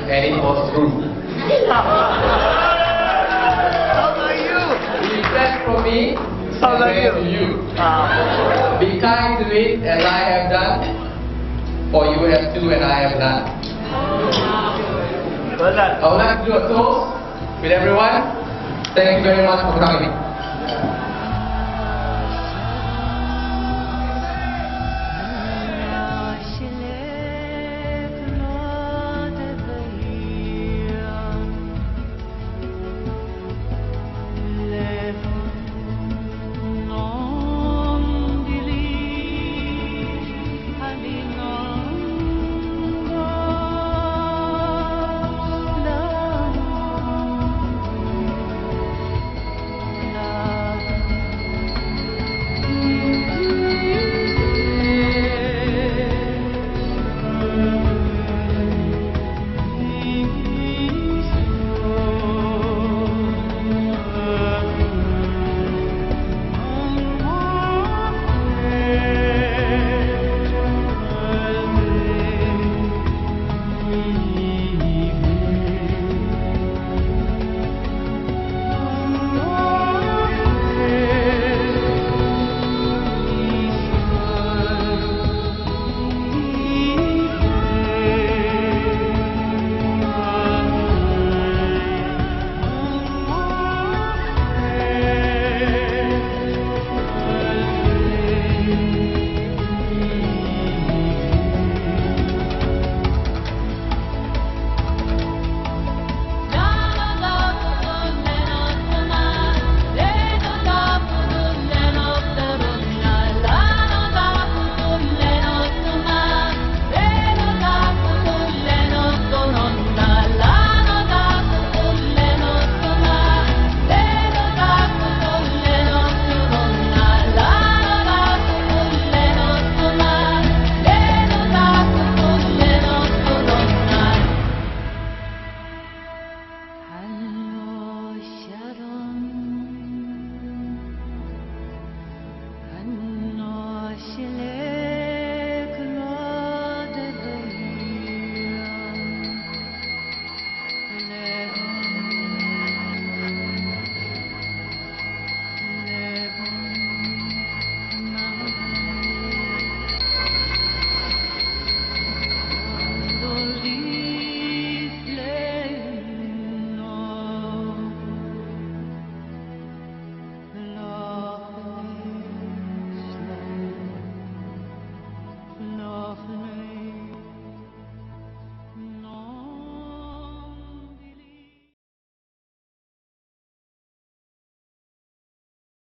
and it was true. Sounds like you. He said from me, Sounds like to you. Be kind to it as I have done, for you have too and I have done. Well done. I would like to do a toast with everyone. Thank you very much for coming.